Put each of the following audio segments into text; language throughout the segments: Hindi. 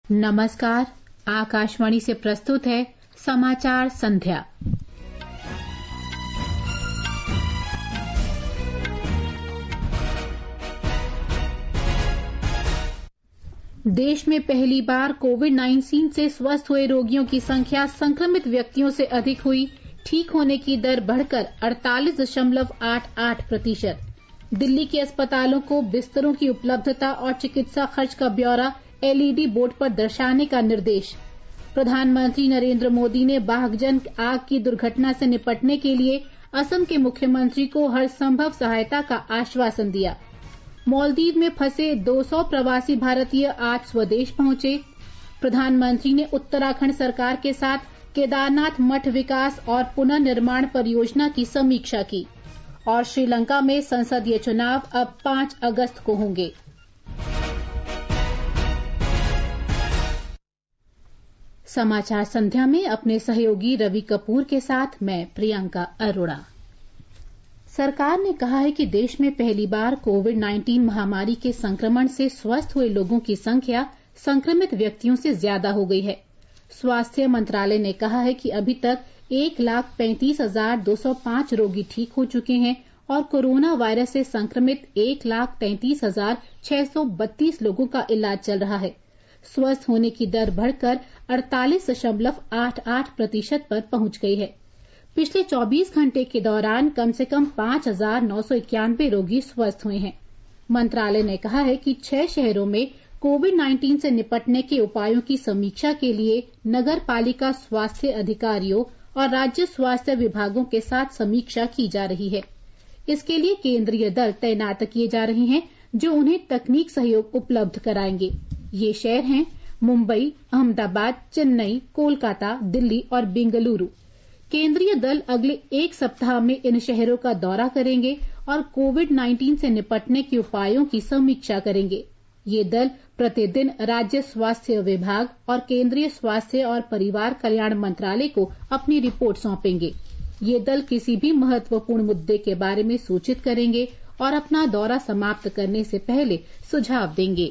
नमस्कार। आकाशवाणी से प्रस्तुत है समाचार संध्या। देश में पहली बार कोविड-19 से स्वस्थ हुए रोगियों की संख्या संक्रमित व्यक्तियों से अधिक हुई। ठीक होने की दर बढ़कर 48.88%। दिल्ली के अस्पतालों को बिस्तरों की उपलब्धता और चिकित्सा खर्च का ब्यौरा एलईडी बोर्ड पर दर्शाने का निर्देश। प्रधानमंत्री नरेंद्र मोदी ने बाघजन आग की दुर्घटना से निपटने के लिए असम के मुख्यमंत्री को हर संभव सहायता का आश्वासन दिया। मालदीव में फंसे 200 प्रवासी भारतीय आज स्वदेश पहुंचे। प्रधानमंत्री ने उत्तराखंड सरकार के साथ केदारनाथ मठ विकास और पुनर्निर्माण परियोजना की समीक्षा की। और श्रीलंका में संसदीय चुनाव अब 5 अगस्त को होंगे। समाचार संध्या में अपने सहयोगी रवि कपूर के साथ मैं प्रियंका अरोड़ा। सरकार ने कहा है कि देश में पहली बार कोविड-19 महामारी के संक्रमण से स्वस्थ हुए लोगों की संख्या संक्रमित व्यक्तियों से ज्यादा हो गई है। स्वास्थ्य मंत्रालय ने कहा है कि अभी तक 1,35,205 रोगी ठीक हो चुके हैं और कोरोना वायरस से संक्रमित 1,33,632 लोगों का इलाज चल रहा है। स्वस्थ होने की दर बढ़कर 48.88% पर पहुंच गई है। पिछले 24 घंटे के दौरान कम से कम 5,991 रोगी स्वस्थ हुए हैं। मंत्रालय ने कहा है कि 6 शहरों में कोविड-19 से निपटने के उपायों की समीक्षा के लिए नगर पालिका स्वास्थ्य अधिकारियों और राज्य स्वास्थ्य विभागों के साथ समीक्षा की जा रही है। इसके लिए केंद्रीय दल तैनात किए जा रहे हैं जो उन्हें तकनीक सहयोग उपलब्ध कराएंगे। ये शहर हैं मुंबई, अहमदाबाद, चेन्नई, कोलकाता, दिल्ली और बेंगलुरु। केंद्रीय दल अगले 1 सप्ताह में इन शहरों का दौरा करेंगे और कोविड-19 से निपटने के उपायों की समीक्षा करेंगे। ये दल प्रतिदिन राज्य स्वास्थ्य विभाग और केंद्रीय स्वास्थ्य और परिवार कल्याण मंत्रालय को अपनी रिपोर्ट सौंपेंगे। ये दल किसी भी महत्वपूर्ण मुद्दे के बारे में सूचित करेंगे और अपना दौरा समाप्त करने से पहले सुझाव देंगे।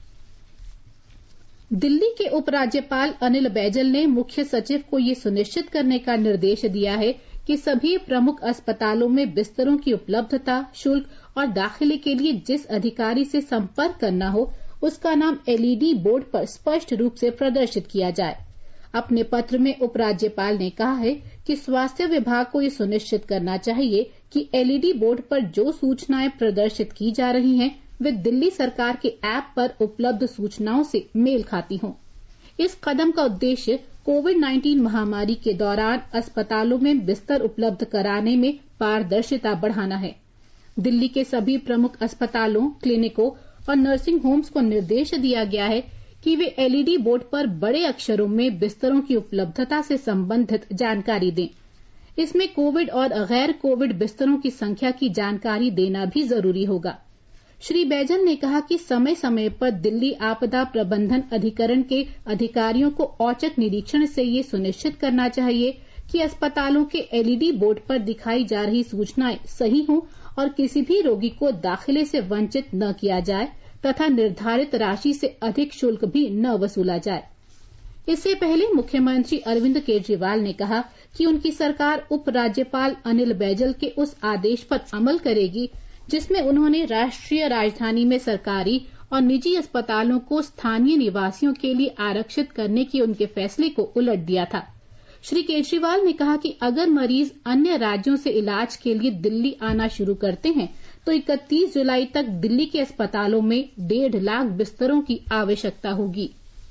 दिल्ली के उपराज्यपाल अनिल बैजल ने मुख्य सचिव को ये सुनिश्चित करने का निर्देश दिया है कि सभी प्रमुख अस्पतालों में बिस्तरों की उपलब्धता, शुल्क और दाखिले के लिए जिस अधिकारी से संपर्क करना हो उसका नाम एलईडी बोर्ड पर स्पष्ट रूप से प्रदर्शित किया जाए। अपने पत्र में उपराज्यपाल ने कहा है कि स्वास्थ्य विभाग को ये सुनिश्चित करना चाहिए कि एलईडी बोर्ड पर जो सूचनाएं प्रदर्शित की जा रही हैं वे दिल्ली सरकार के ऐप पर उपलब्ध सूचनाओं से मेल खाती हों। इस कदम का उद्देश्य कोविड-19 महामारी के दौरान अस्पतालों में बिस्तर उपलब्ध कराने में पारदर्शिता बढ़ाना है। दिल्ली के सभी प्रमुख अस्पतालों, क्लिनिकों और नर्सिंग होम्स को निर्देश दिया गया है कि वे एलईडी बोर्ड पर बड़े अक्षरों में बिस्तरों की उपलब्धता से संबंधित जानकारी दें। इसमें कोविड और गैर कोविड बिस्तरों की संख्या की जानकारी देना भी जरूरी होगा। श्री बैजल ने कहा कि समय समय पर दिल्ली आपदा प्रबंधन अधिकरण के अधिकारियों को औचक निरीक्षण से ये सुनिश्चित करना चाहिए कि अस्पतालों के एलईडी बोर्ड पर दिखाई जा रही सूचनाएं सही हों और किसी भी रोगी को दाखिले से वंचित न किया जाए तथा निर्धारित राशि से अधिक शुल्क भी न वसूला जाए। इससे पहले मुख्यमंत्री अरविंद केजरीवाल ने कहा कि उनकी सरकार उपराज्यपाल अनिल बैजल के उस आदेश पर अमल करेगी जिसमें उन्होंने राष्ट्रीय राजधानी में सरकारी और निजी अस्पतालों को स्थानीय निवासियों के लिए आरक्षित करने के उनके फैसले को उलट दिया था। श्री केजरीवाल ने कहा कि अगर मरीज अन्य राज्यों से इलाज के लिए दिल्ली आना शुरू करते हैं तो 31 जुलाई तक दिल्ली के अस्पतालों में 1.5 लाख बिस्तरों की आवश्यकता होगी।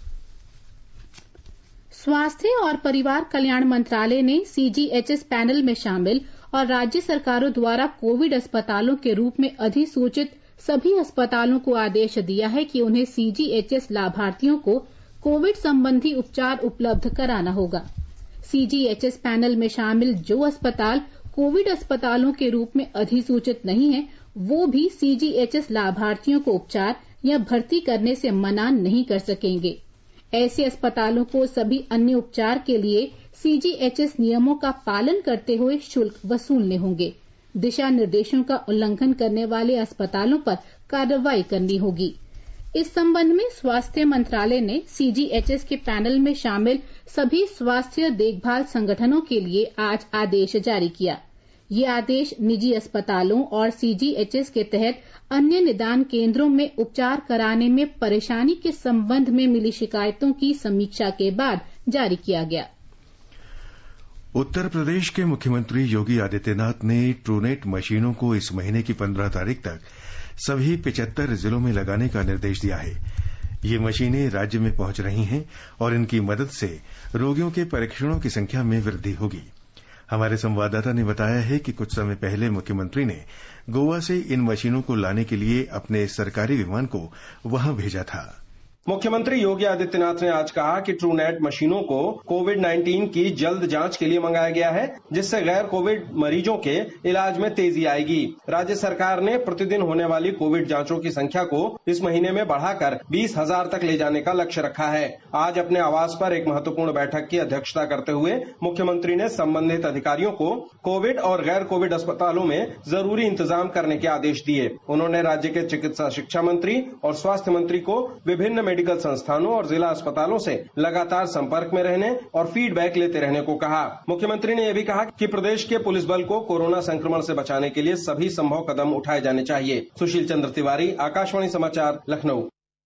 स्वास्थ्य और परिवार कल्याण मंत्रालय ने सीजीएचएस पैनल में शामिल और राज्य सरकारों द्वारा कोविड अस्पतालों के रूप में अधिसूचित सभी अस्पतालों को आदेश दिया है कि उन्हें सीजीएचएस लाभार्थियों को कोविड संबंधी उपचार उपलब्ध कराना होगा। सीजीएचएस पैनल में शामिल जो अस्पताल कोविड अस्पतालों के रूप में अधिसूचित नहीं है वो भी सीजीएचएस लाभार्थियों को उपचार या भर्ती करने से मना नहीं कर सकेंगे। ऐसे अस्पतालों को सभी अन्य उपचार के लिए सीजीएचएस नियमों का पालन करते हुए शुल्क वसूलने होंगे। दिशा निर्देशों का उल्लंघन करने वाले अस्पतालों पर कार्रवाई करनी होगी। इस संबंध में स्वास्थ्य मंत्रालय ने CGHS के पैनल में शामिल सभी स्वास्थ्य देखभाल संगठनों के लिए आज आदेश जारी किया। ये आदेश निजी अस्पतालों और CGHS के तहत अन्य निदान केंद्रों में उपचार कराने में परेशानी के संबंध में मिली शिकायतों की समीक्षा के बाद जारी किया गया। उत्तर प्रदेश के मुख्यमंत्री योगी आदित्यनाथ ने ट्रूनेट मशीनों को इस महीने की 15 तारीख तक सभी 75 जिलों में लगाने का निर्देश दिया है। ये मशीनें राज्य में पहुंच रही हैं और इनकी मदद से रोगियों के परीक्षणों की संख्या में वृद्धि होगी। हमारे संवाददाता ने बताया है कि कुछ समय पहले मुख्यमंत्री ने गोवा से इन मशीनों को लाने के लिए अपने सरकारी विमान को वहां भेजा था। मुख्यमंत्री योगी आदित्यनाथ ने आज कहा कि ट्रूनेट मशीनों को कोविड-19 की जल्द जांच के लिए मंगाया गया है, जिससे गैर कोविड मरीजों के इलाज में तेजी आएगी। राज्य सरकार ने प्रतिदिन होने वाली कोविड जांचों की संख्या को इस महीने में बढ़ाकर 20,000 तक ले जाने का लक्ष्य रखा है। आज अपने आवास पर एक महत्वपूर्ण बैठक की अध्यक्षता करते हुए मुख्यमंत्री ने संबंधित अधिकारियों को कोविड और गैर कोविड अस्पतालों में जरूरी इंतजाम करने के आदेश दिए। उन्होंने राज्य के चिकित्सा शिक्षा मंत्री और स्वास्थ्य मंत्री को विभिन्न मेडिकल संस्थानों और जिला अस्पतालों से लगातार संपर्क में रहने और फीडबैक लेते रहने को कहा। मुख्यमंत्री ने यह भी कहा कि प्रदेश के पुलिस बल को कोरोना संक्रमण से बचाने के लिए सभी संभव कदम उठाए जाने चाहिए। सुशील चंद्र तिवारी, आकाशवाणी समाचार, लखनऊ।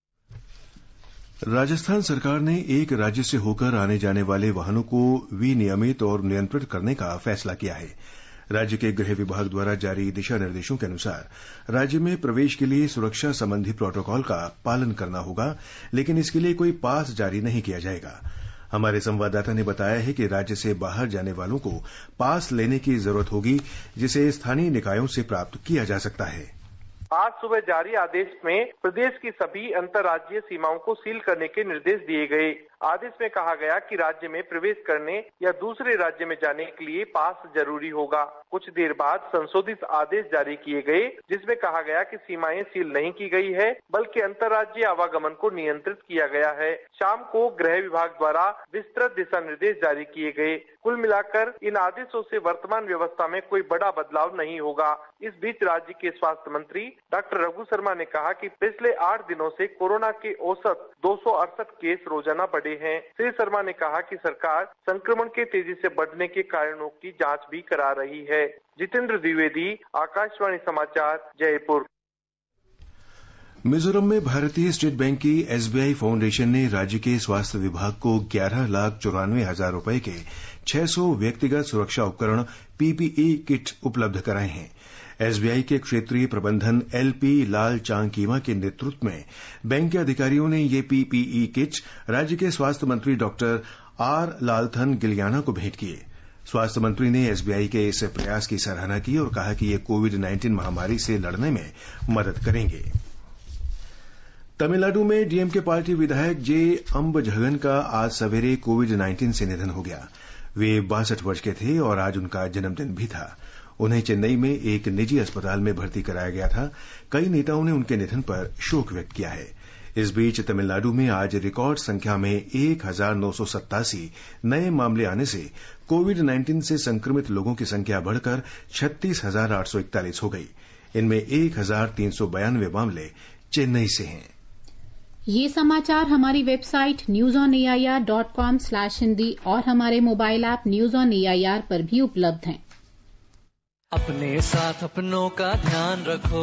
राजस्थान सरकार ने एक राज्य से होकर आने जाने वाले वाहनों को विनियमित और नियंत्रित करने का फैसला किया है। राज्य के गृह विभाग द्वारा जारी दिशा निर्देशों के अनुसार राज्य में प्रवेश के लिए सुरक्षा संबंधी प्रोटोकॉल का पालन करना होगा, लेकिन इसके लिए कोई पास जारी नहीं किया जाएगा। हमारे संवाददाता ने बताया है कि राज्य से बाहर जाने वालों को पास लेने की जरूरत होगी, जिसे स्थानीय निकायों से प्राप्त किया जा सकता है। आज सुबह जारी आदेश में प्रदेश की सभी अंतर्राज्यीय सीमाओं को सील करने के निर्देश दिए गए। आदेश में कहा गया कि राज्य में प्रवेश करने या दूसरे राज्य में जाने के लिए पास जरूरी होगा। कुछ देर बाद संशोधित आदेश जारी किए गए, जिसमें कहा गया कि सीमाएं सील नहीं की गई है, बल्कि अंतर्राज्यीय आवागमन को नियंत्रित किया गया है। शाम को गृह विभाग द्वारा विस्तृत दिशा निर्देश जारी किए गए। कुल मिलाकर इन आदेशों से वर्तमान व्यवस्था में कोई बड़ा बदलाव नहीं होगा। इस बीच राज्य के स्वास्थ्य मंत्री डॉक्टर रघु शर्मा ने कहा कि पिछले 8 दिनों से कोरोना के औसत 268 केस रोजाना बढ़े हैं। श्री शर्मा ने कहा कि सरकार संक्रमण के तेजी से बढ़ने के कारणों की जांच भी करा रही है। जितेंद्र द्विवेदी, आकाशवाणी समाचार, जयपुर। मिजोरम में भारतीय स्टेट बैंक की SBI फाउंडेशन ने राज्य के स्वास्थ्य विभाग को 11,94,000 रुपए के 600 व्यक्तिगत सुरक्षा उपकरण PPE किट उपलब्ध कराए हैं। SBI के क्षेत्रीय प्रबंधन LP लाल चांगकीमा के नेतृत्व में बैंक के अधिकारियों ने ये PPE किट राज्य के स्वास्थ्य मंत्री डॉक्टर R लालथन गिलियाना को भेंट किए। स्वास्थ्य मंत्री ने SBI के इस प्रयास की सराहना की और कहा कि ये कोविड-19 महामारी से लड़ने में मदद करेंगे। तमिलनाडु में DMK पार्टी विधायक J अंबझगन का आज सवेरे कोविड-19 से निधन हो गया। वे 62 वर्ष के थे और आज उनका जन्मदिन भी था। उन्हें चेन्नई में एक निजी अस्पताल में भर्ती कराया गया था। कई नेताओं ने उनके निधन पर शोक व्यक्त किया है। इस बीच तमिलनाडु में आज रिकॉर्ड संख्या में 1,987 नए मामले आने से कोविड-19 से संक्रमित लोगों की संख्या बढ़कर 36,841 हो गई। इनमें 1,392 मामले चेन्नई से हैं। ये समाचार हमारी वेबसाइट newsonair.com/hindi और हमारे mobile app news on AIR पर भी उपलब्ध हैं। अपने साथ अपनों का ध्यान रखो,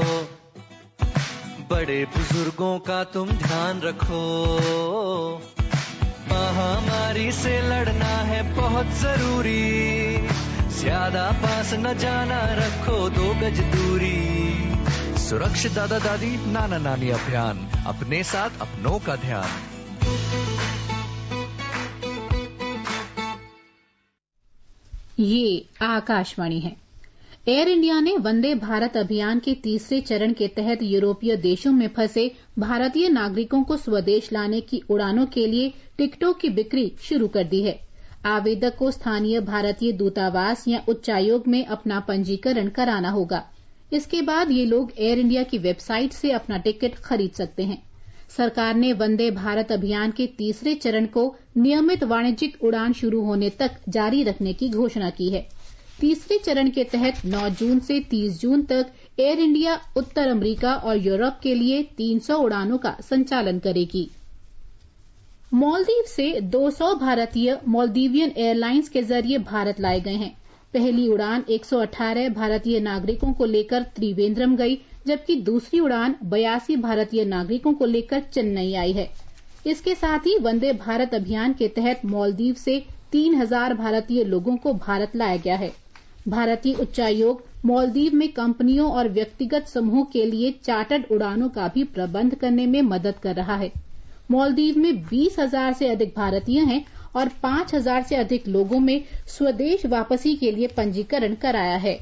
बड़े बुजुर्गों का तुम ध्यान रखो। महामारी से लड़ना है बहुत जरूरी, ज्यादा पास न जाना, रखो 2 गज दूरी। सुरक्षित दादा दादी नाना नानी अभियान, अपने साथ अपनों का ध्यान। ये आकाशवाणी है। एयर इंडिया ने वंदे भारत अभियान के तीसरे चरण के तहत यूरोपीय देशों में फंसे भारतीय नागरिकों को स्वदेश लाने की उड़ानों के लिए टिकटों की बिक्री शुरू कर दी है। आवेदक को स्थानीय भारतीय दूतावास या उच्चायोग में अपना पंजीकरण कराना होगा। इसके बाद ये लोग एयर इंडिया की वेबसाइट से अपना टिकट खरीद सकते हैं। सरकार ने वंदे भारत अभियान के तीसरे चरण को नियमित वाणिज्यिक उड़ान शुरू होने तक जारी रखने की घोषणा की है। तीसरे चरण के तहत 9 जून से 30 जून तक एयर इंडिया उत्तर अमेरिका और यूरोप के लिए 300 उड़ानों का संचालन करेगी। मालदीव से 200 भारतीय मालदीवियन एयरलाइंस के जरिए भारत लाए गए हैं। पहली उड़ान 118 भारतीय नागरिकों को लेकर त्रिवेंद्रम गई, जबकि दूसरी उड़ान 82 भारतीय नागरिकों को लेकर चेन्नई आई है। इसके साथ ही वंदे भारत अभियान के तहत मालदीव से 3000 भारतीय लोगों को भारत लाया गया है। भारतीय उच्चायोग मालदीव में कंपनियों और व्यक्तिगत समूहों के लिए चार्टर्ड उड़ानों का भी प्रबंध करने में मदद कर रहा है। मालदीव में 20,000 से अधिक भारतीय हैं और 5,000 से अधिक लोगों में स्वदेश वापसी के लिए पंजीकरण कराया है।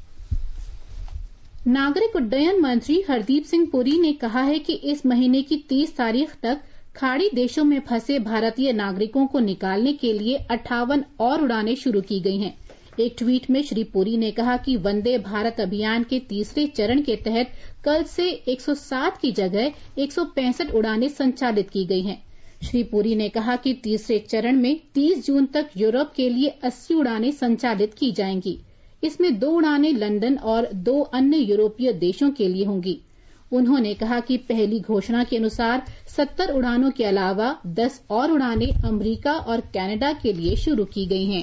नागरिक उड्डयन मंत्री हरदीप सिंह पुरी ने कहा है कि इस महीने की 30 तारीख तक खाड़ी देशों में फंसे भारतीय नागरिकों को निकालने के लिए 58 और उड़ानें शुरू की गई हैं। एक ट्वीट में श्री पुरी ने कहा कि वंदे भारत अभियान के तीसरे चरण के तहत कल से 107 की जगह 165 उड़ानें संचालित की गई हैं। श्री पुरी ने कहा कि तीसरे चरण में 30 जून तक यूरोप के लिए 80 उड़ानें संचालित की जाएंगी। इसमें 2 उड़ानें लंदन और 2 अन्य यूरोपीय देशों के लिए होंगी। उन्होंने कहा कि पहली घोषणा के अनुसार 70 उड़ानों के अलावा 10 और उड़ानें अमेरिका और कनाडा के लिए शुरू की गई हैं।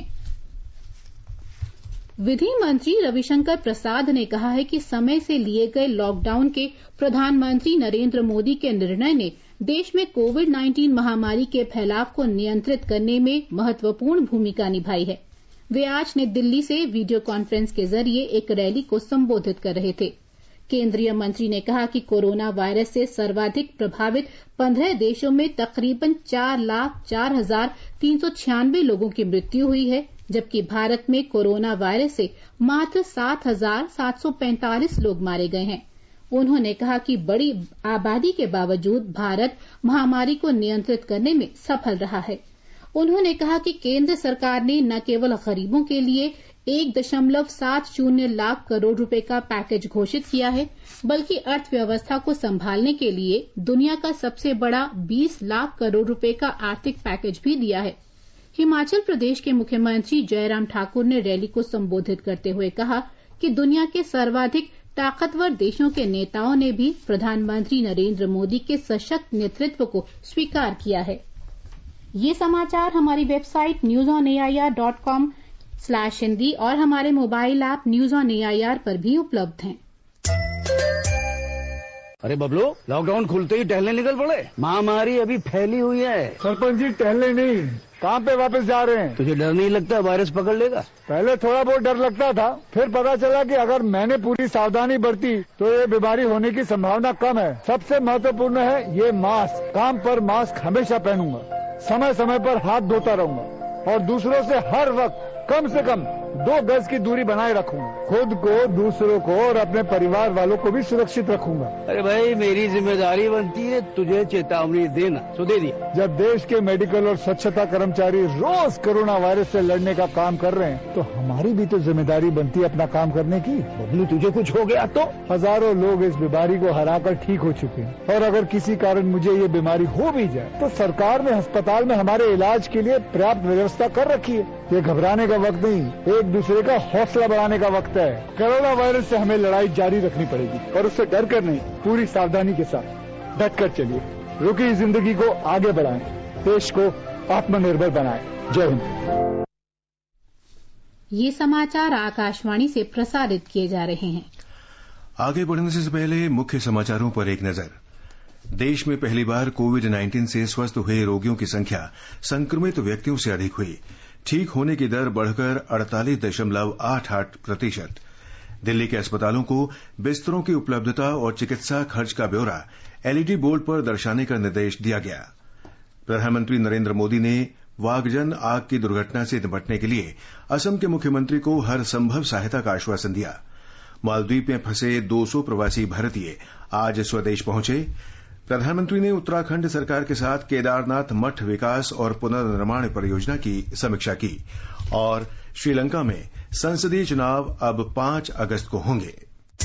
विधि मंत्री रविशंकर प्रसाद ने कहा है कि समय से लिए गए लॉकडाउन के प्रधानमंत्री नरेंद्र मोदी के निर्णय ने देश में कोविड-19 महामारी के फैलाव को नियंत्रित करने में महत्वपूर्ण भूमिका निभाई है। वे आज नई दिल्ली से वीडियो कॉन्फ्रेंस के जरिए एक रैली को संबोधित कर रहे थे। केंद्रीय मंत्री ने कहा कि कोरोना वायरस से सर्वाधिक प्रभावित 15 देशों में तकरीबन 4,04,396 लोगों की मृत्यु हुई है, जबकि भारत में कोरोना वायरस से मात्र 7,745 लोग मारे गए हैं। उन्होंने कहा कि बड़ी आबादी के बावजूद भारत महामारी को नियंत्रित करने में सफल रहा है। उन्होंने कहा कि केंद्र सरकार ने न केवल गरीबों के लिए 1.70 लाख करोड़ रुपए का पैकेज घोषित किया है, बल्कि अर्थव्यवस्था को संभालने के लिए दुनिया का सबसे बड़ा 20 लाख करोड़ रुपए का आर्थिक पैकेज भी दिया है। हिमाचल प्रदेश के मुख्यमंत्री जयराम ठाकुर ने रैली को संबोधित करते हुए कहा कि दुनिया के सर्वाधिक ताकतवर देशों के नेताओं ने भी प्रधानमंत्री नरेंद्र मोदी के सशक्त नेतृत्व को स्वीकार किया है। ये समाचार हमारी वेबसाइट newsonair.com/हिंदी और हमारे mobile app news on AIR पर भी उपलब्ध हैं। अरे बबलू, लॉकडाउन खुलते ही टहलने निकल पड़े। महामारी अभी फैली हुई है। सरपंच जी, टहलने नहीं, काम पे वापस जा रहे हैं। तुझे डर नहीं लगता वायरस पकड़ लेगा? पहले थोड़ा बहुत डर लगता था, फिर पता चला कि अगर मैंने पूरी सावधानी बरती तो ये बीमारी होने की संभावना कम है। सबसे महत्वपूर्ण है ये मास्क। काम पर मास्क हमेशा पहनूंगा, समय समय पर हाथ धोता रहूंगा और दूसरों से हर वक्त कम से कम 2 गज की दूरी बनाए रखूंगा। खुद को, दूसरों को और अपने परिवार वालों को भी सुरक्षित रखूंगा। अरे भाई, मेरी जिम्मेदारी बनती है तुझे चेतावनी देना, तो दे दिया। जब देश के मेडिकल और स्वच्छता कर्मचारी रोज कोरोना वायरस से लड़ने का काम कर रहे हैं, तो हमारी भी तो जिम्मेदारी बनती है अपना काम करने की। बबलू, तुझे कुछ हो गया तो? हजारों लोग इस बीमारी को हराकर ठीक हो चुके हैं, और अगर किसी कारण मुझे ये बीमारी हो भी जाए तो सरकार ने अस्पताल में हमारे इलाज के लिए पर्याप्त व्यवस्था कर रखी है। ये घबराने का वक्त नहीं, एक दूसरे का हौसला बढ़ाने का वक्त है। कोरोना वायरस से हमें लड़ाई जारी रखनी पड़ेगी और उससे डर कर नहीं, पूरी सावधानी के साथ डट कर चलिए। रुकी जिंदगी को आगे बढ़ाएं, देश को आत्मनिर्भर बनाएं। जय हिंद। ये समाचार आकाशवाणी से प्रसारित किए जा रहे हैं। आगे बढ़ने से पहले मुख्य समाचारों पर एक नजर। देश में पहली बार कोविड-19 से स्वस्थ हुए रोगियों की संख्या संक्रमित व्यक्तियों से अधिक हुई। ठीक होने की दर बढ़कर 48.88%। दिल्ली के अस्पतालों को बिस्तरों की उपलब्धता और चिकित्सा खर्च का ब्यौरा एलईडी बोर्ड पर दर्शाने का निर्देश दिया गया। प्रधानमंत्री नरेंद्र मोदी ने वागजन आग की दुर्घटना से निपटने के लिए असम के मुख्यमंत्री को हर संभव सहायता का आश्वासन दिया। मालदीव में फंसे 200 प्रवासी भारतीय आज स्वदेश पहुंचे। प्रधानमंत्री ने उत्तराखंड सरकार के साथ केदारनाथ मठ विकास और पुनर्निर्माण परियोजना की समीक्षा की। और श्रीलंका में संसदीय चुनाव अब 5 अगस्त को होंगे।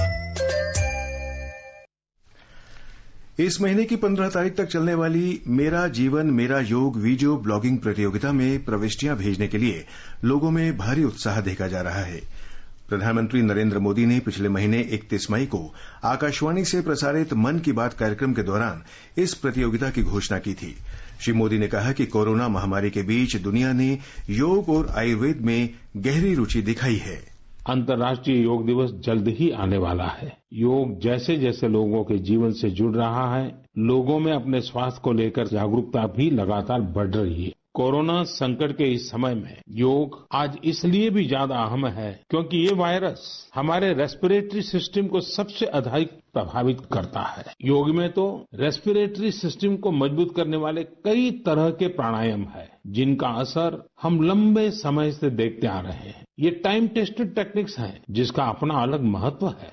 इस महीने की 15 तारीख तक चलने वाली मेरा जीवन मेरा योग वीडियो ब्लॉगिंग प्रतियोगिता में प्रविष्टियां भेजने के लिए लोगों में भारी उत्साह देखा जा रहा है। प्रधानमंत्री नरेंद्र मोदी ने पिछले महीने 31 मई को आकाशवाणी से प्रसारित मन की बात कार्यक्रम के दौरान इस प्रतियोगिता की घोषणा की थी। श्री मोदी ने कहा कि कोरोना महामारी के बीच दुनिया ने योग और आयुर्वेद में गहरी रुचि दिखाई है। अंतर्राष्ट्रीय योग दिवस जल्द ही आने वाला है। योग जैसे जैसे लोगों के जीवन से जुड़ रहा है, लोगों में अपने स्वास्थ्य को लेकर जागरूकता भी लगातार बढ़ रही है। कोरोना संकट के इस समय में योग आज इसलिए भी ज्यादा अहम है क्योंकि ये वायरस हमारे रेस्पिरेटरी सिस्टम को सबसे अधिक प्रभावित करता है। योग में तो रेस्पिरेटरी सिस्टम को मजबूत करने वाले कई तरह के प्राणायाम है, जिनका असर हम लंबे समय से देखते आ रहे हैं। ये टाइम टेस्टेड टेक्निक्स हैं, जिसका अपना अलग महत्व है।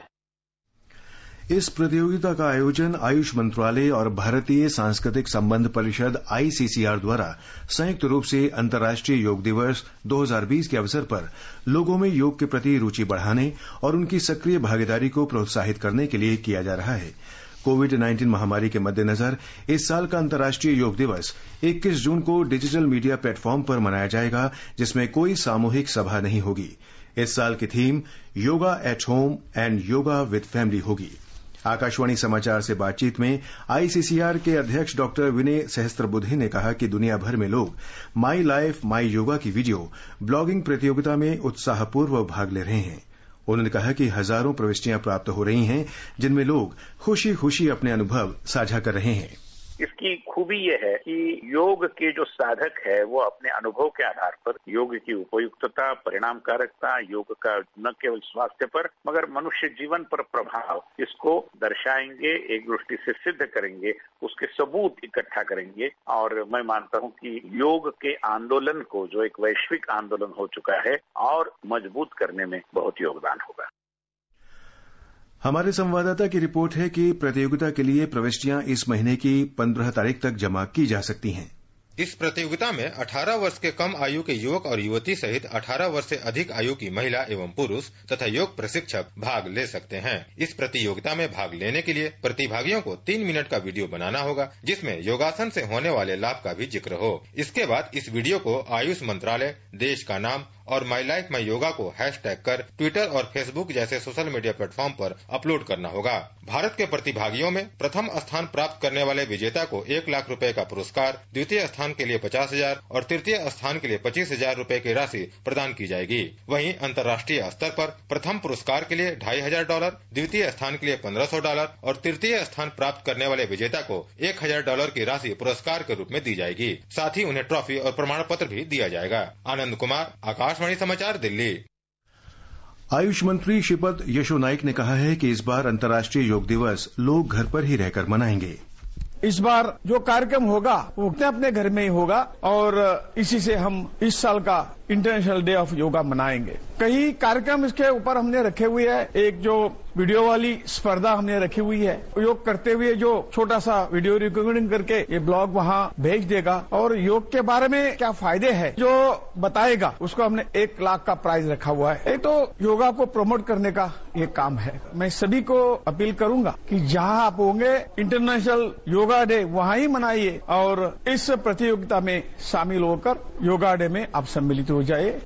इस प्रतियोगिता का आयोजन आयुष मंत्रालय और भारतीय सांस्कृतिक संबंध परिषद आईसीसीआर द्वारा संयुक्त रूप से अंतर्राष्ट्रीय योग दिवस 2020 के अवसर पर लोगों में योग के प्रति रुचि बढ़ाने और उनकी सक्रिय भागीदारी को प्रोत्साहित करने के लिए किया जा रहा है। कोविड-19 महामारी के मद्देनजर इस साल का अंतर्राष्ट्रीय योग दिवस 21 जून को डिजिटल मीडिया प्लेटफॉर्म पर मनाया जाएगा, जिसमें कोई सामूहिक सभा नहीं होगी। इस साल की theme yoga at home and yoga with family होगी। आकाशवाणी समाचार से बातचीत में आईसीसीआर के अध्यक्ष डॉक्टर विनय सहस्त्रबुद्धे ने कहा कि दुनिया भर में लोग माई लाइफ माई योगा की वीडियो ब्लॉगिंग प्रतियोगिता में उत्साहपूर्वक भाग ले रहे हैं। उन्होंने कहा कि हजारों प्रविष्टियां प्राप्त हो रही हैं, जिनमें लोग खुशी खुशी अपने अनुभव साझा कर रहे हैं। इसकी खूबी ये है कि योग के जो साधक है वो अपने अनुभव के आधार पर योग की उपयुक्तता, परिणामकारकता, योग का न केवल स्वास्थ्य पर मगर मनुष्य जीवन पर प्रभाव, इसको दर्शाएंगे, एक दृष्टि से सिद्ध करेंगे, उसके सबूत इकट्ठा करेंगे। और मैं मानता हूं कि योग के आंदोलन को, जो एक वैश्विक आंदोलन हो चुका है, और मजबूत करने में बहुत योगदान होगा। हमारे संवाददाता की रिपोर्ट है कि प्रतियोगिता के लिए प्रविष्टियां इस महीने की 15 तारीख तक जमा की जा सकती हैं। इस प्रतियोगिता में 18 वर्ष के कम आयु के युवक और युवती सहित 18 वर्ष से अधिक आयु की महिला एवं पुरुष तथा योग प्रशिक्षक भाग ले सकते हैं। इस प्रतियोगिता में भाग लेने के लिए प्रतिभागियों को 3 मिनट का वीडियो बनाना होगा, जिसमें योगासन से होने वाले लाभ का भी जिक्र हो। इसके बाद इस वीडियो को आयुष मंत्रालय, देश का नाम और माई लाइफ माई योगा को हैशटैग कर ट्विटर और फेसबुक जैसे सोशल मीडिया प्लेटफॉर्म पर अपलोड करना होगा। भारत के प्रतिभागियों में प्रथम स्थान प्राप्त करने वाले विजेता को 1 लाख रुपए का पुरस्कार, द्वितीय स्थान के लिए 50,000 और तृतीय स्थान के लिए 25,000 रुपए की राशि प्रदान की जाएगी। वहीं अंतर्राष्ट्रीय स्तर पर प्रथम पुरस्कार के लिए $2,500, द्वितीय स्थान के लिए $1,500 और तृतीय स्थान प्राप्त करने वाले विजेता को $1,000 की राशि पुरस्कार के रूप में दी जाएगी। साथ ही उन्हें ट्रॉफी और प्रमाण पत्र भी दिया जाएगा। आनंद कुमार, आकाशवाणी समाचार, दिल्ली। आयुष मंत्री श्रीपद यशो नाइक ने कहा है कि इस बार अंतर्राष्ट्रीय योग दिवस लोग घर पर ही रहकर मनाएंगे। इस बार जो कार्यक्रम होगा वो अपने घर में ही होगा और इसी से हम इस साल का इंटरनेशनल डे ऑफ योगा मनाएंगे। कई कार्यक्रम इसके ऊपर हमने रखे हुए हैं। एक जो वीडियो वाली स्पर्धा हमने रखी हुई है, योग करते हुए जो छोटा सा वीडियो रिकॉर्डिंग करके ये ब्लॉग वहां भेज देगा और योग के बारे में क्या फायदे हैं जो बताएगा, उसको हमने 1 लाख का प्राइज रखा हुआ है। एक तो योगा को प्रमोट करने का ये काम है। मैं सभी को अपील करूंगा कि जहां आप होंगे इंटरनेशनल योगा डे वहां ही मनाइए और इस प्रतियोगिता में शामिल होकर योगा डे में आप सम्मिलित हो जाए।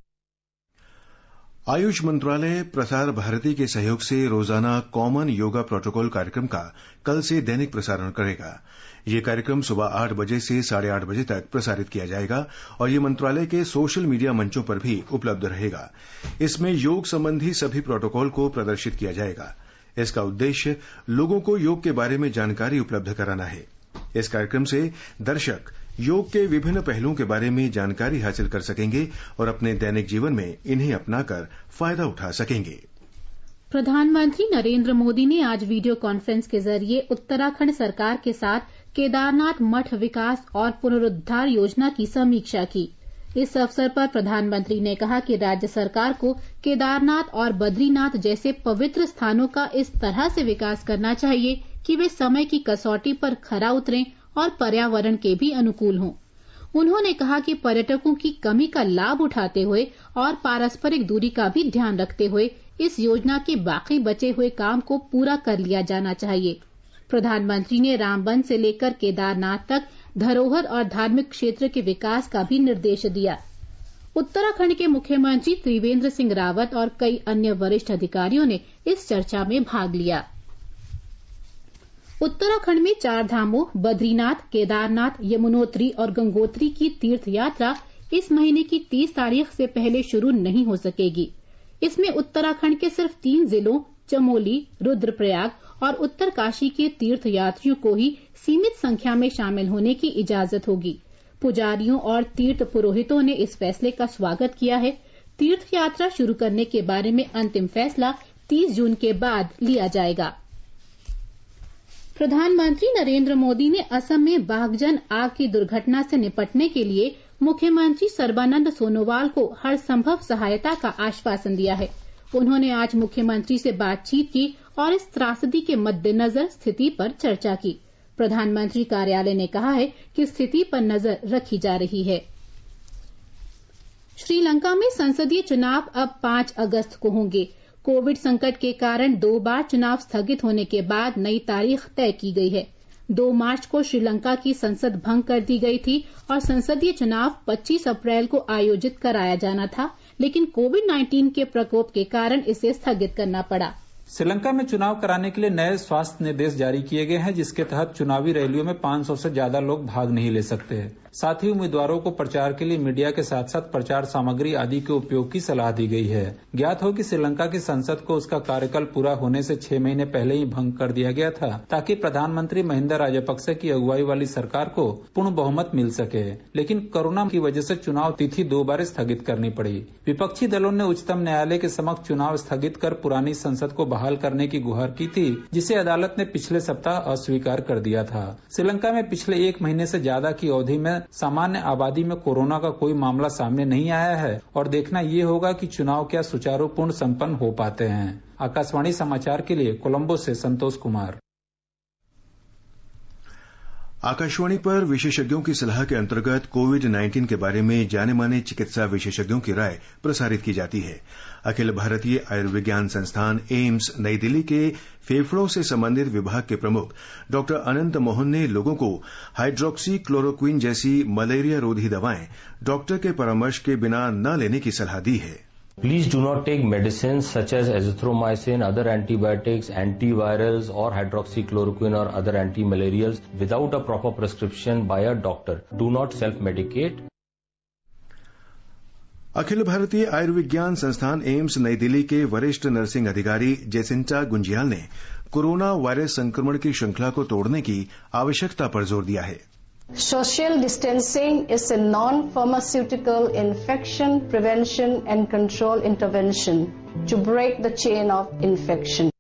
आयुष मंत्रालय प्रसार भारती के सहयोग से रोजाना कॉमन योगा प्रोटोकॉल कार्यक्रम का कल से दैनिक प्रसारण करेगा। ये कार्यक्रम सुबह 8 बजे से 8:30 बजे तक प्रसारित किया जाएगा और ये मंत्रालय के सोशल मीडिया मंचों पर भी उपलब्ध रहेगा। इसमें योग संबंधी सभी प्रोटोकॉल को प्रदर्शित किया जाएगा। इसका उद्देश्य लोगों को योग के बारे में जानकारी उपलब्ध कराना है। इस कार्यक्रम से दर्शक योग के विभिन्न पहलुओं के बारे में जानकारी हासिल कर सकेंगे और अपने दैनिक जीवन में इन्हें अपनाकर फायदा उठा सकेंगे। प्रधानमंत्री नरेंद्र मोदी ने आज वीडियो कॉन्फ्रेंस के जरिए उत्तराखंड सरकार के साथ केदारनाथ मठ विकास और पुनरुद्धार योजना की समीक्षा की। इस अवसर पर प्रधानमंत्री ने कहा कि राज्य सरकार को केदारनाथ और बद्रीनाथ जैसे पवित्र स्थानों का इस तरह से विकास करना चाहिए कि वे समय की कसौटी पर खरा उतरें और पर्यावरण के भी अनुकूल हों। उन्होंने कहा कि पर्यटकों की कमी का लाभ उठाते हुए और पारस्परिक दूरी का भी ध्यान रखते हुए इस योजना के बाकी बचे हुए काम को पूरा कर लिया जाना चाहिए। प्रधानमंत्री ने रामबन से लेकर केदारनाथ तक धरोहर और धार्मिक क्षेत्र के विकास का भी निर्देश दिया। उत्तराखंड के मुख्यमंत्री त्रिवेंद्र सिंह रावत और कई अन्य वरिष्ठ अधिकारियों ने इस चर्चा में भाग लिया। उत्तराखंड में 4 धामों बद्रीनाथ, केदारनाथ, यमुनोत्री और गंगोत्री की तीर्थ यात्रा इस महीने की 30 तारीख से पहले शुरू नहीं हो सकेगी। इसमें उत्तराखंड के सिर्फ 3 जिलों चमोली, रुद्रप्रयाग और उत्तरकाशी के तीर्थ यात्रियों को ही सीमित संख्या में शामिल होने की इजाजत होगी। पुजारियों और तीर्थ पुरोहितों ने इस फैसले का स्वागत किया है। तीर्थ यात्रा शुरू करने के बारे में अंतिम फैसला 30 जून के बाद लिया जाएगा। प्रधानमंत्री नरेंद्र मोदी ने असम में बाघजन आग की दुर्घटना से निपटने के लिए मुख्यमंत्री सर्बानंद सोनोवाल को हर संभव सहायता का आश्वासन दिया है। उन्होंने आज मुख्यमंत्री से बातचीत की और इस त्रासदी के मद्देनजर स्थिति पर चर्चा की। प्रधानमंत्री कार्यालय ने कहा है कि स्थिति पर नजर रखी जा रही है। श्रीलंका में संसदीय चुनाव अब 5 अगस्त को होंगे। कोविड संकट के कारण 2 बार चुनाव स्थगित होने के बाद नई तारीख तय की गई है। 2 मार्च को श्रीलंका की संसद भंग कर दी गई थी और संसदीय चुनाव 25 अप्रैल को आयोजित कराया जाना था, लेकिन कोविड-19 के प्रकोप के कारण इसे स्थगित करना पड़ा। श्रीलंका में चुनाव कराने के लिए नए स्वास्थ्य निर्देश जारी किए गए हैं, जिसके तहत चुनावी रैलियों में 500 से ज्यादा लोग भाग नहीं ले सकते। साथ ही उम्मीदवारों को प्रचार के लिए मीडिया के साथ साथ प्रचार सामग्री आदि के उपयोग की सलाह दी गई है। ज्ञात हो कि श्रीलंका की संसद को उसका कार्यकाल पूरा होने से 6 महीने पहले ही भंग कर दिया गया था, ताकि प्रधानमंत्री महिंदा राजपक्से की अगुवाई वाली सरकार को पूर्ण बहुमत मिल सके। लेकिन कोरोना की वजह से चुनाव तिथि 2 बार स्थगित करनी पड़ी। विपक्षी दलों ने उच्चतम न्यायालय के समक्ष चुनाव स्थगित कर पुरानी संसद को बहाल करने की गुहार की थी, जिसे अदालत ने पिछले सप्ताह अस्वीकार कर दिया था। श्रीलंका में पिछले 1 महीने से ज्यादा की अवधि में सामान्य आबादी में कोरोना का कोई मामला सामने नहीं आया है और देखना ये होगा कि चुनाव क्या सुचारुपूर्ण संपन्न हो पाते हैं। आकाशवाणी समाचार के लिए कोलंबो से संतोष कुमार। आकाशवाणी पर विशेषज्ञों की सलाह के अंतर्गत कोविड-19 के बारे में जाने माने चिकित्सा विशेषज्ञों की राय प्रसारित की जाती है। अखिल भारतीय आयुर्विज्ञान संस्थान एम्स नई दिल्ली के फेफड़ों से संबंधित विभाग के प्रमुख डॉक्टर अनंत मोहन ने लोगों को हाइड्रोक्सी क्लोरोक्विन जैसी मलेरिया रोधी दवाएं डॉक्टर के परामर्श के बिना न लेने की सलाह दी है। Please do not take medicines such as azithromycin, other antibiotics, antivirals or hydroxychloroquine or other antimalarials without a proper prescription by a doctor. Do not self-medicate. Akhil Bharatiya Ayurvigyan संस्थान एम्स नई दिल्ली के वरिष्ठ नर्सिंग अधिकारी जेसिंटा गुंजियाल ने कोरोना वायरस संक्रमण की श्रृंखला को तोड़ने की आवश्यकता पर जोर दिया है। Social distancing is a non-pharmaceutical infection prevention and control intervention to break the chain of infection.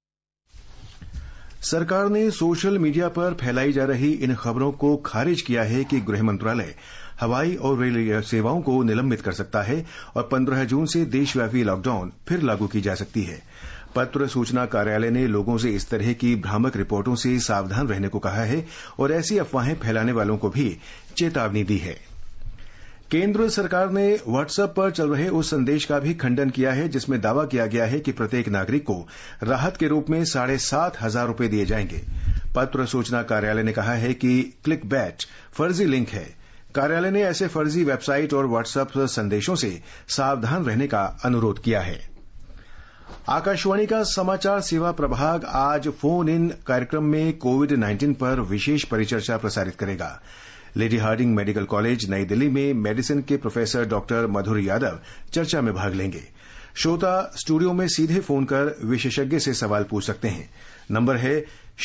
सरकार ने सोशल मीडिया पर फैलाई जा रही इन खबरों को खारिज किया है कि गृह मंत्रालय हवाई और रेल सेवाओं को निलंबित कर सकता है और 15 जून से देशव्यापी लॉकडाउन फिर लागू की जा सकती है। पत्र सूचना कार्यालय ने लोगों से इस तरह की भ्रामक रिपोर्टों से सावधान रहने को कहा है और ऐसी अफवाहें फैलाने वालों को भी चेतावनी दी है। केंद्र सरकार ने व्हाट्सएप पर चल रहे उस संदेश का भी खंडन किया है जिसमें दावा किया गया है कि प्रत्येक नागरिक को राहत के रूप में 7,500 रुपए दिए जाएंगे। पत्र सूचना कार्यालय ने कहा है कि क्लिक बैट फर्जी लिंक है। कार्यालय ने ऐसे फर्जी वेबसाइट और व्हाट्सएप संदेशों से सावधान रहने का अनुरोध किया है। आकाशवाणी का समाचार सेवा प्रभाग आज फोन इन कार्यक्रम में कोविड-19 पर विशेष परिचर्चा प्रसारित करेगा। लेडी हार्डिंग मेडिकल कॉलेज नई दिल्ली में मेडिसिन के प्रोफेसर डॉक्टर मधुर यादव चर्चा में भाग लेंगे। श्रोता स्टूडियो में सीधे फोन कर विशेषज्ञ से सवाल पूछ सकते हैं। नंबर है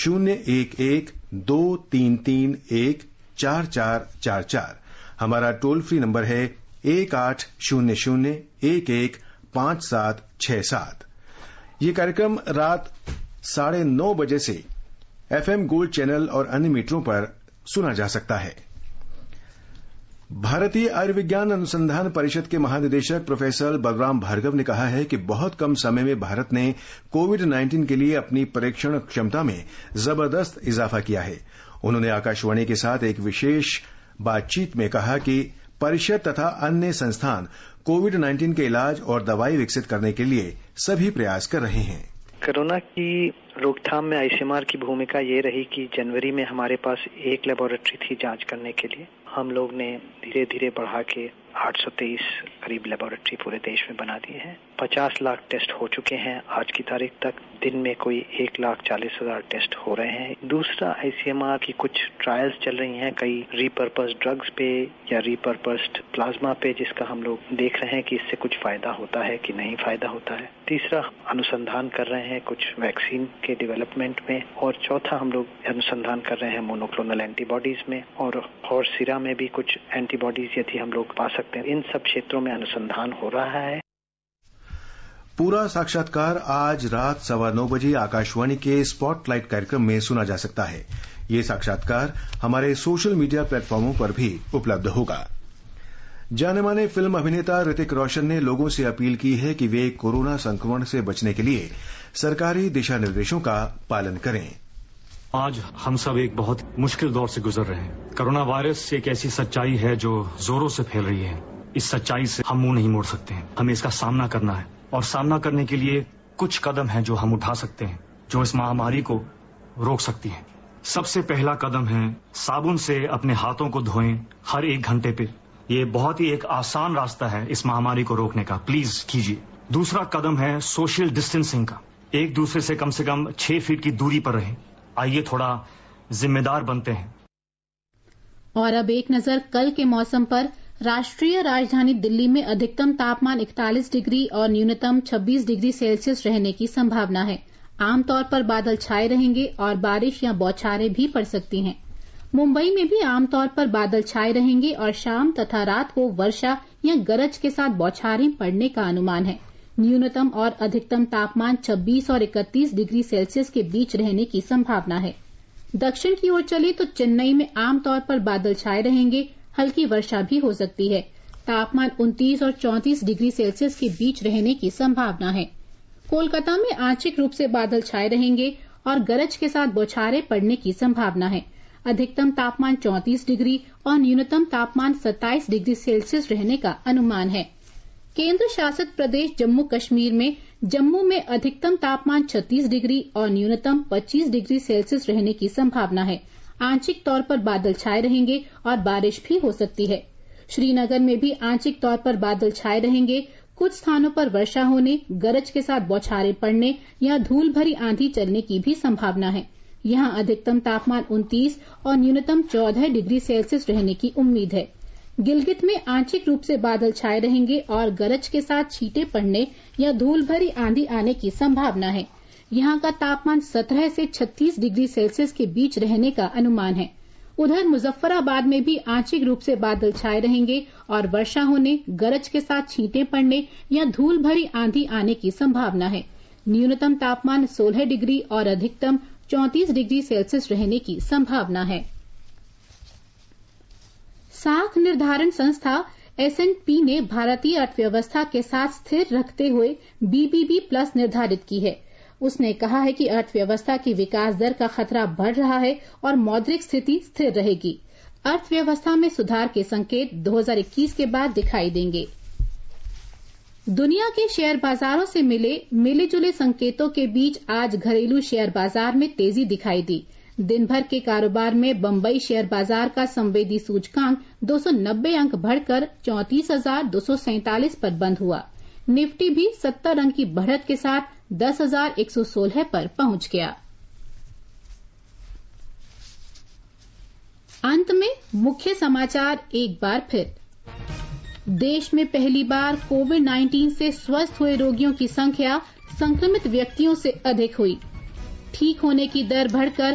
011-233-14444। हमारा टोल फ्री नंबर है 1800-115767। ये कार्यक्रम रात 9:30 बजे से FM गोल्ड चैनल और अन्य मीटरों पर सुना जा सकता है। भारतीय आयुर्विज्ञान अनुसंधान परिषद के महानिदेशक प्रोफेसर बलराम भार्गव ने कहा है कि बहुत कम समय में भारत ने कोविड-19 के लिए अपनी परीक्षण क्षमता में जबरदस्त इजाफा किया है। उन्होंने आकाशवाणी के साथ एक विशेष बातचीत में कहा कि परिषद तथा अन्य संस्थान कोविड-19 के इलाज और दवाई विकसित करने के लिए सभी प्रयास कर रहे हैं। कोरोना की रोकथाम में आईसीएमआर की भूमिका ये रही कि जनवरी में हमारे पास एक लेबोरेटरी थी जांच करने के लिए। हम लोग ने धीरे धीरे बढ़ा के 823 करीब लेबोरेटरी पूरे देश में बना दिए हैं। 50 लाख टेस्ट हो चुके हैं आज की तारीख तक। दिन में कोई 1,40,000 टेस्ट हो रहे हैं। दूसरा, ICMR की कुछ ट्रायल्स चल रही हैं कई रीपर्पस ड्रग्स पे या रीपर्पस्ड प्लाज्मा पे, जिसका हम लोग देख रहे हैं कि इससे कुछ फायदा होता है कि नहीं फायदा होता है। तीसरा, अनुसंधान कर रहे हैं कुछ वैक्सीन के डेवलपमेंट में। और चौथा, हम लोग अनुसंधान कर रहे हैं मोनोक्लोनल एंटीबॉडीज में और सीरा में भी कुछ एंटीबॉडीज यदि हम लोग पा सकते हैं। इन सब क्षेत्रों में अनुसंधान हो रहा है। पूरा साक्षात्कार आज रात 9:15 बजे आकाशवाणी के स्पॉटलाइट कार्यक्रम में सुना जा सकता है। ये साक्षात्कार हमारे सोशल मीडिया प्लेटफॉर्मों पर भी उपलब्ध होगा। जाने माने फिल्म अभिनेता ऋतिक रोशन ने लोगों से अपील की है कि वे कोरोना संक्रमण से बचने के लिए सरकारी दिशा निर्देशों का पालन करें। आज हम सब एक बहुत मुश्किल दौर से गुजर रहे हैं। कोरोना वायरस एक ऐसी सच्चाई है जो जोरों से फैल रही है। इस सच्चाई से हम मुंह नहीं मोड़ सकते हैं। हमें इसका सामना करना है और सामना करने के लिए कुछ कदम हैं जो हम उठा सकते हैं, जो इस महामारी को रोक सकती हैं। सबसे पहला कदम है साबुन से अपने हाथों को धोएं हर 1 घंटे पे। ये बहुत ही एक आसान रास्ता है इस महामारी को रोकने का, प्लीज कीजिए। दूसरा कदम है सोशल डिस्टेंसिंग का। एक दूसरे से कम 6 फीट की दूरी पर रहें। आइए थोड़ा जिम्मेदार बनते हैं। और अब एक नजर कल के मौसम पर। राष्ट्रीय राजधानी दिल्ली में अधिकतम तापमान 41 डिग्री और न्यूनतम 26 डिग्री सेल्सियस रहने की संभावना है। आमतौर पर बादल छाए रहेंगे और बारिश या बौछारें भी पड़ सकती हैं। मुंबई में भी आमतौर पर बादल छाए रहेंगे और शाम तथा रात को वर्षा या गरज के साथ बौछारें पड़ने का अनुमान है। न्यूनतम और अधिकतम तापमान 26 और 31 डिग्री सेल्सियस के बीच रहने की संभावना है। दक्षिण की ओर चले तो चेन्नई में आमतौर पर बादल छाए रहेंगे, हल्की वर्षा भी हो सकती है। तापमान 29 और 34 डिग्री सेल्सियस के बीच रहने की संभावना है। कोलकाता में आंशिक रूप से बादल छाए रहेंगे और गरज के साथ बौछारें पड़ने की संभावना है। अधिकतम तापमान 34 डिग्री और न्यूनतम तापमान 27 डिग्री सेल्सियस रहने का अनुमान है। केंद्र शासित प्रदेश जम्मू कश्मीर में जम्मू में अधिकतम तापमान 36 डिग्री और न्यूनतम 25 डिग्री सेल्सियस रहने की संभावना है। आंशिक तौर पर बादल छाए रहेंगे और बारिश भी हो सकती है। श्रीनगर में भी आंशिक तौर पर बादल छाए रहेंगे। कुछ स्थानों पर वर्षा होने, गरज के साथ बौछारें पड़ने या धूल भरी आंधी चलने की भी संभावना है। यहां अधिकतम तापमान 29 और न्यूनतम 14 डिग्री सेल्सियस रहने की उम्मीद है। गिलगित में आंशिक रूप से बादल छाए रहेंगे और गरज के साथ छींटे पड़ने या धूल भरी आंधी आने की संभावना है। यहां का तापमान 17 से 36 डिग्री सेल्सियस के बीच रहने का अनुमान है। उधर मुजफ्फराबाद में भी आंशिक रूप से बादल छाए रहेंगे और वर्षा होने, गरज के साथ छींटे पड़ने या धूल भरी आंधी आने की संभावना है। न्यूनतम तापमान 16 डिग्री और अधिकतम 34 डिग्री सेल्सियस रहने की संभावना है। साख निर्धारण संस्था S&P ने भारतीय अर्थव्यवस्था के साथ स्थिर रखते हुए BBB+ निर्धारित की है। उसने कहा है कि अर्थव्यवस्था की विकास दर का खतरा बढ़ रहा है और मौद्रिक स्थिति स्थिर रहेगी। अर्थव्यवस्था में सुधार के संकेत 2021 के बाद दिखाई देंगे। दुनिया के शेयर बाजारों से मिले जुले संकेतों के बीच आज घरेलू शेयर बाजार में तेजी दिखाई दी। दिन भर के कारोबार में बंबई शेयर बाजार का संवेदी सूचकांक 290 अंक बढ़कर 34,247 पर बंद हुआ। निफ्टी भी 70 अंक की बढ़त के साथ 10,116 पर पहुंच गया। अंत में मुख्य समाचार एक बार फिर। देश में पहली बार कोविड-19 से स्वस्थ हुए रोगियों की संख्या संक्रमित व्यक्तियों से अधिक हुई। ठीक होने की दर बढ़कर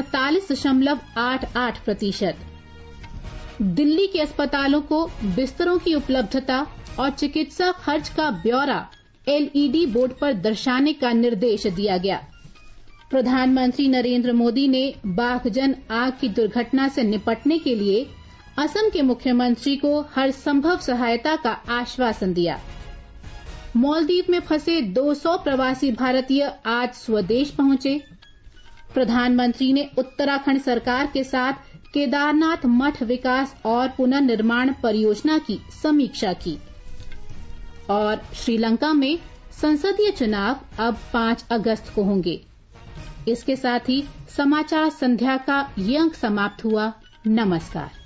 48.88%। दिल्ली के अस्पतालों को बिस्तरों की उपलब्धता और चिकित्सा खर्च का ब्यौरा LED बोर्ड पर दर्शाने का निर्देश दिया गया। प्रधानमंत्री नरेंद्र मोदी ने बाघजन आग की दुर्घटना से निपटने के लिए असम के मुख्यमंत्री को हर संभव सहायता का आश्वासन दिया। मालदीव में फंसे 200 प्रवासी भारतीय आज स्वदेश पहुंचे। प्रधानमंत्री ने उत्तराखंड सरकार के साथ केदारनाथ मठ विकास और पुनर्निर्माण परियोजना की समीक्षा की। और श्रीलंका में संसदीय चुनाव अब 5 अगस्त को होंगे। इसके साथ ही समाचार संध्या का ये अंक समाप्त हुआ। नमस्कार।